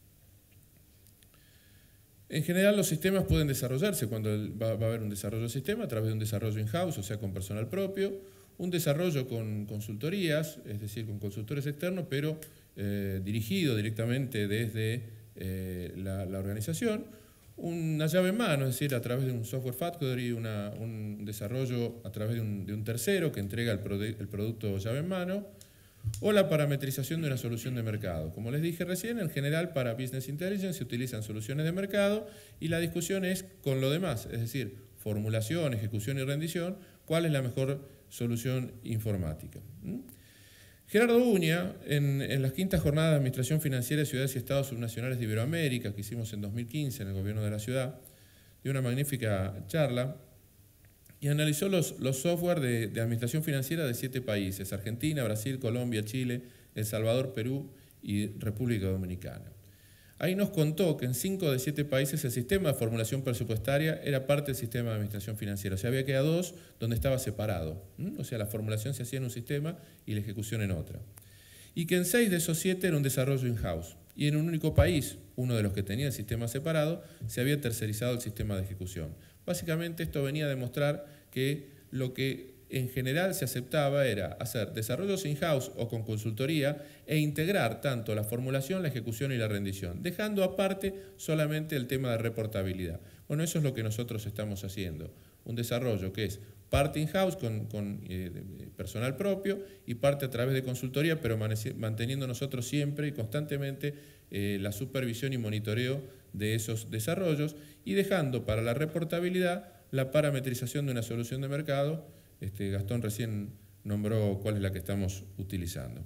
En general los sistemas pueden desarrollarse cuando va a haber un desarrollo de sistema a través de un desarrollo in-house, o sea, con personal propio, un desarrollo con consultorías, es decir, con consultores externos, pero dirigido directamente desde la organización, una llave en mano, es decir, a través de un software factory, un desarrollo a través de un tercero que entrega el producto llave en mano, o la parametrización de una solución de mercado. Como les dije recién, en general para Business Intelligence se utilizan soluciones de mercado y la discusión es con lo demás, es decir, formulación, ejecución y rendición, cuál es la mejor solución informática. Gerardo Uña, en las quintas jornadas de Administración Financiera de Ciudades y Estados Subnacionales de Iberoamérica, que hicimos en 2015 en el gobierno de la ciudad, dio una magnífica charla y analizó los software de administración financiera de 7 países: Argentina, Brasil, Colombia, Chile, El Salvador, Perú y República Dominicana. Ahí nos contó que en 5 de 7 países el sistema de formulación presupuestaria era parte del sistema de administración financiera. O sea, había quedado 2 donde estaba separado. O sea, la formulación se hacía en un sistema y la ejecución en otra. Y que en 6 de esos 7 era un desarrollo in-house. Y en un único país, uno de los que tenía el sistema separado, se había tercerizado el sistema de ejecución. Básicamente esto venía a demostrar que lo que en general se aceptaba era hacer desarrollos in-house o con consultoría e integrar tanto la formulación, la ejecución y la rendición, dejando aparte solamente el tema de reportabilidad. Bueno, eso es lo que nosotros estamos haciendo, un desarrollo que es parte in-house con personal propio y parte a través de consultoría, pero manteniendo nosotros siempre y constantemente la supervisión y monitoreo de esos desarrollos y dejando para la reportabilidad la parametrización de una solución de mercado. Gastón recién nombró cuál es la que estamos utilizando.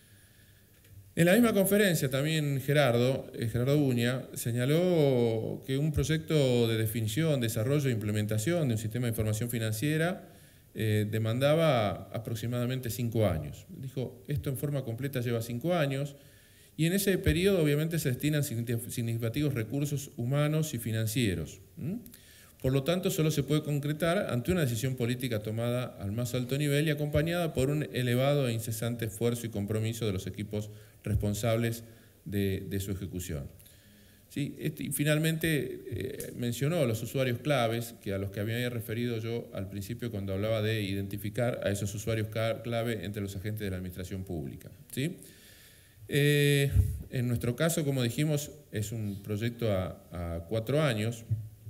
En la misma conferencia también Gerardo Uña señaló que un proyecto de definición, desarrollo e implementación de un sistema de información financiera demandaba aproximadamente 5 años. Dijo, esto en forma completa lleva 5 años y en ese periodo obviamente se destinan significativos recursos humanos y financieros. Por lo tanto, solo se puede concretar ante una decisión política tomada al más alto nivel y acompañada por un elevado e incesante esfuerzo y compromiso de los equipos responsables de su ejecución. ¿Sí? Y finalmente mencionó los usuarios claves, a los que había referido yo al principio cuando hablaba de identificar a esos usuarios clave entre los agentes de la administración pública. ¿Sí? En nuestro caso, como dijimos, es un proyecto a 4 años.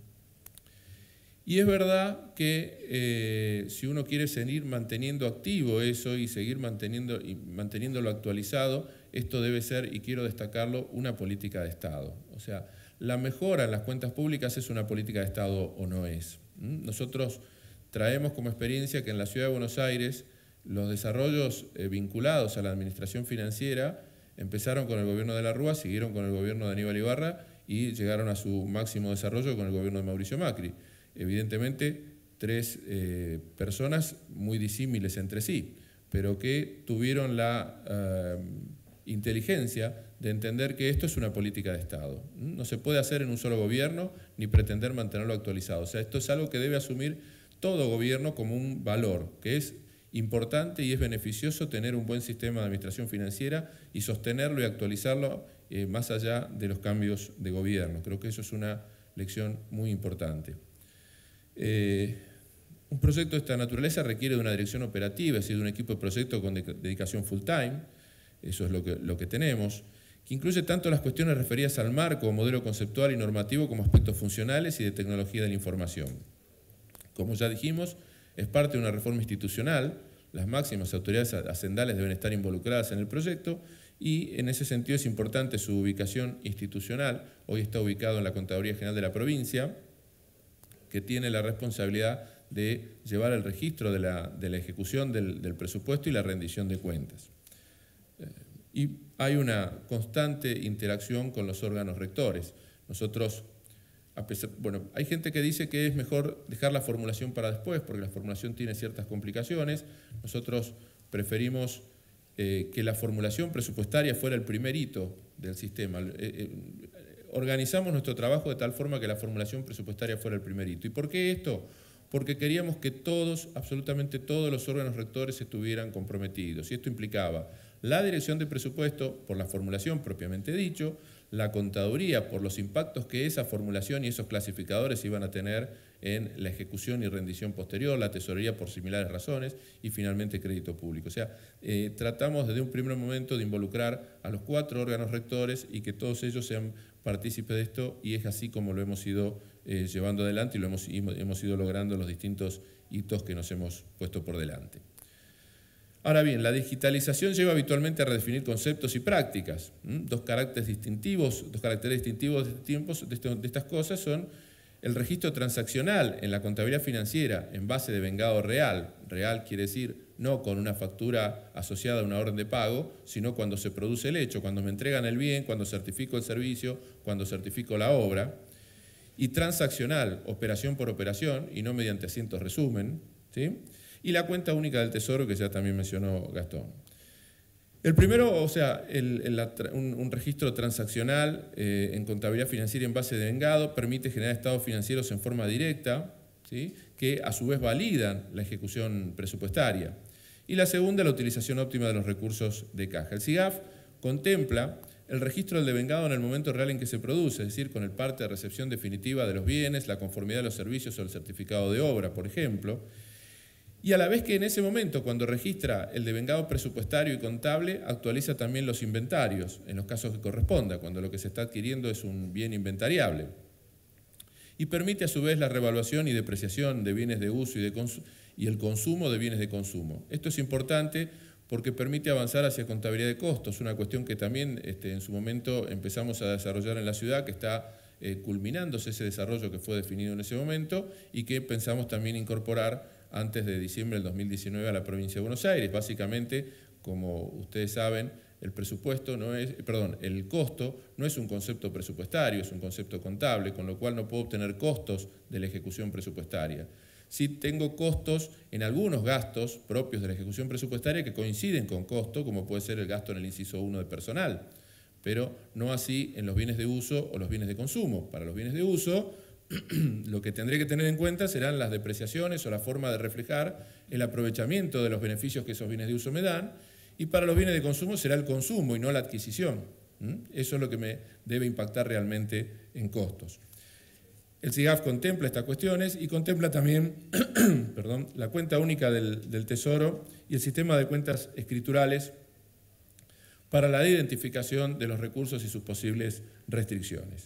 Y es verdad que si uno quiere seguir manteniendo activo eso y seguir manteniéndolo actualizado, esto debe ser, y quiero destacarlo, una política de Estado. O sea, la mejora en las cuentas públicas es una política de Estado o no es. Nosotros traemos como experiencia que en la Ciudad de Buenos Aires los desarrollos vinculados a la administración financiera empezaron con el gobierno de la Rúa, siguieron con el gobierno de Aníbal Ibarra y llegaron a su máximo desarrollo con el gobierno de Mauricio Macri. Evidentemente, 3 personas muy disímiles entre sí, pero que tuvieron la inteligencia de entender que esto es una política de Estado. No se puede hacer en un solo gobierno ni pretender mantenerlo actualizado. O sea, esto es algo que debe asumir todo gobierno como un valor, que es importante y es beneficioso tener un buen sistema de administración financiera y sostenerlo y actualizarlo más allá de los cambios de gobierno. Creo que eso es una lección muy importante. Un proyecto de esta naturaleza requiere de una dirección operativa, es decir, de un equipo de proyecto con dedicación full time, eso es lo que tenemos, que incluye tanto las cuestiones referidas al marco, modelo conceptual y normativo, como aspectos funcionales y de tecnología de la información. Como ya dijimos, es parte de una reforma institucional, las máximas autoridades hacendales deben estar involucradas en el proyecto y en ese sentido es importante su ubicación institucional. Hoy está ubicado en la Contaduría General de la provincia, que tiene la responsabilidad de llevar el registro de la ejecución del presupuesto y la rendición de cuentas. Y hay una constante interacción con los órganos rectores. Nosotros, hay gente que dice que es mejor dejar la formulación para después, porque la formulación tiene ciertas complicaciones. Nosotros preferimos que la formulación presupuestaria fuera el primer hito del sistema. organizamos nuestro trabajo de tal forma que la formulación presupuestaria fuera el primer hito. ¿Y por qué esto? Porque queríamos que todos, absolutamente todos los órganos rectores estuvieran comprometidos. Y esto implicaba la dirección de presupuesto, por la formulación propiamente dicho, la contaduría, por los impactos que esa formulación y esos clasificadores iban a tener en la ejecución y rendición posterior, la tesorería por similares razones, y finalmente crédito público. O sea, tratamos desde un primer momento de involucrar a los 4 órganos rectores y que todos ellos sean partícipes de esto, y es así como lo hemos ido llevando adelante y lo hemos ido logrando los distintos hitos que nos hemos puesto por delante. Ahora bien, la digitalización lleva habitualmente a redefinir conceptos y prácticas. Dos caracteres distintivos de estas cosas son el registro transaccional en la contabilidad financiera en base de vengado real. Real quiere decir no con una factura asociada a una orden de pago, sino cuando se produce el hecho, cuando me entregan el bien, cuando certifico el servicio, cuando certifico la obra. Y transaccional, operación por operación, y no mediante asientos resumen, ¿sí? Y la cuenta única del Tesoro, que ya también mencionó Gastón. El primero, o sea, un registro transaccional en contabilidad financiera en base de vengado permite generar estados financieros en forma directa, ¿sí? Que a su vez validan la ejecución presupuestaria. Y la segunda, la utilización óptima de los recursos de caja. El SIGAF contempla el registro del devengado en el momento real en que se produce, es decir, con el parte de recepción definitiva de los bienes, la conformidad de los servicios o el certificado de obra, por ejemplo. Y a la vez que en ese momento, cuando registra el devengado presupuestario y contable, actualiza también los inventarios, en los casos que corresponda, cuando lo que se está adquiriendo es un bien inventariable. Y permite a su vez la revaluación y depreciación de bienes de uso y el consumo de bienes de consumo. Esto es importante porque permite avanzar hacia contabilidad de costos, una cuestión que también en su momento empezamos a desarrollar en la ciudad, que está culminándose ese desarrollo que fue definido en ese momento y que pensamos también incorporar antes de diciembre del 2019 a la provincia de Buenos Aires. Básicamente, como ustedes saben, el costo no es un concepto presupuestario, es un concepto contable, con lo cual no puedo obtener costos de la ejecución presupuestaria. Sí tengo costos en algunos gastos propios de la ejecución presupuestaria que coinciden con costo, como puede ser el gasto en el inciso 1 de personal, pero no así en los bienes de uso o los bienes de consumo. Para los bienes de uso, lo que tendré que tener en cuenta serán las depreciaciones o la forma de reflejar el aprovechamiento de los beneficios que esos bienes de uso me dan, y para los bienes de consumo será el consumo y no la adquisición. Eso es lo que me debe impactar realmente en costos. El SIGAF contempla estas cuestiones y contempla también la cuenta única del Tesoro y el sistema de cuentas escriturales para la identificación de los recursos y sus posibles restricciones.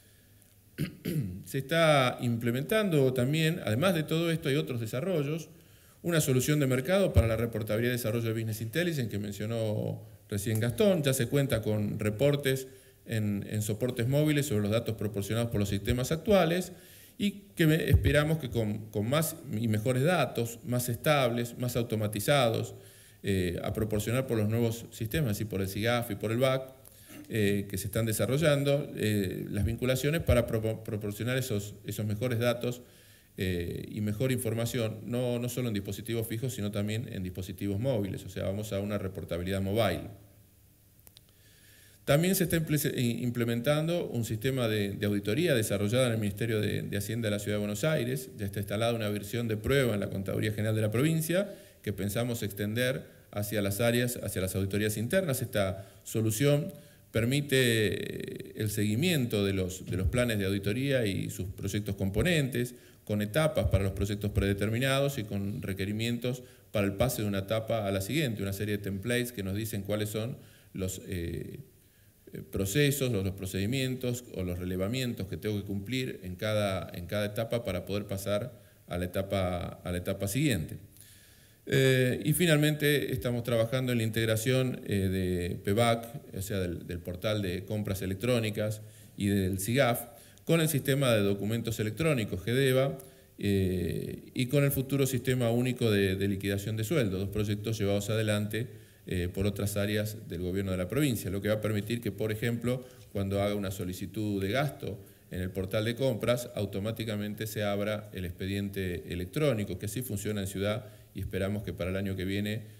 Se está implementando también, además de todo esto hay otros desarrollos, una solución de mercado para la reportabilidad y desarrollo de Business Intelligence que mencionó recién Gastón. Ya se cuenta con reportes en soportes móviles sobre los datos proporcionados por los sistemas actuales y que esperamos que con más y mejores datos, más estables, más automatizados, a proporcionar por los nuevos sistemas, y por el SIGAF y por el BAC, que se están desarrollando, las vinculaciones para proporcionar esos mejores datos y mejor información, no solo en dispositivos fijos, sino también en dispositivos móviles, o sea, vamos a una reportabilidad mobile. También se está implementando un sistema de auditoría desarrollado en el Ministerio de Hacienda de la Ciudad de Buenos Aires. Ya está instalada una versión de prueba en la Contaduría General de la provincia que pensamos extender hacia las áreas, hacia las auditorías internas. Esta solución permite el seguimiento de los planes de auditoría y sus proyectos componentes, con etapas para los proyectos predeterminados y con requerimientos para el pase de una etapa a la siguiente, una serie de templates que nos dicen cuáles son los procesos, los procedimientos o los relevamientos que tengo que cumplir en cada etapa para poder pasar a la etapa siguiente. Y finalmente estamos trabajando en la integración de PEBAC, o sea, del portal de compras electrónicas y del SIGAF, con el sistema de documentos electrónicos GEDEVA y con el futuro sistema único de liquidación de sueldos, dos proyectos llevados adelante por otras áreas del gobierno de la provincia, lo que va a permitir que, por ejemplo, cuando haga una solicitud de gasto en el portal de compras, automáticamente se abra el expediente electrónico, que así funciona en Ciudad, y esperamos que para el año que viene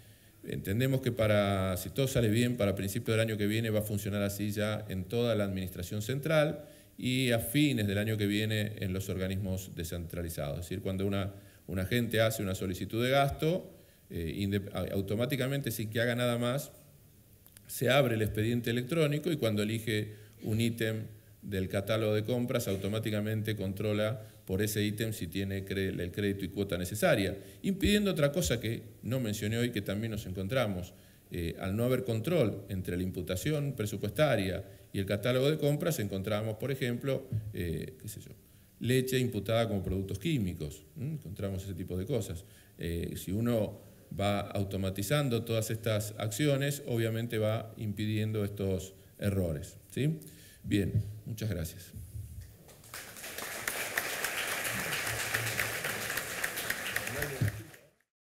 Entendemos que si todo sale bien, para principios del año que viene va a funcionar así ya en toda la administración central y a fines del año que viene en los organismos descentralizados. Es decir, cuando una gente hace una solicitud de gasto, automáticamente, sin que haga nada más, se abre el expediente electrónico y cuando elige un ítem del catálogo de compras, automáticamente controla por ese ítem si tiene el crédito y cuota necesaria, impidiendo otra cosa que no mencioné hoy, que también nos encontramos. Al no haber control entre la imputación presupuestaria y el catálogo de compras, encontramos, por ejemplo, leche imputada como productos químicos. Encontramos ese tipo de cosas. Si uno va automatizando todas estas acciones, obviamente va impidiendo estos errores, ¿sí? Bien, muchas gracias.